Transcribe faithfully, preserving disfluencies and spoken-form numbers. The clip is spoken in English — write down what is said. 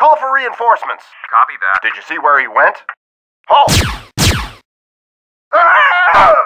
Call for reinforcements. Copy that. Did you see where he went? Halt! Ah!